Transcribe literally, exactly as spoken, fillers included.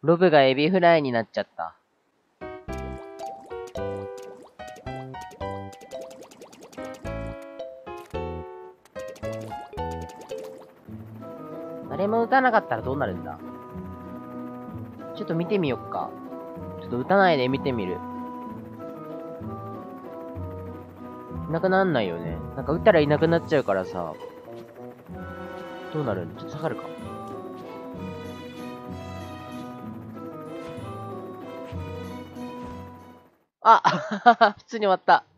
ロブがエビフライになっちゃった。誰も撃たなかったらどうなるんだ？ちょっと見てみよっか。ちょっと撃たないで見てみる。いなくなんないよね。なんか撃ったらいなくなっちゃうからさ。どうなるん？ちょっと下がるか。あ普通に終わった。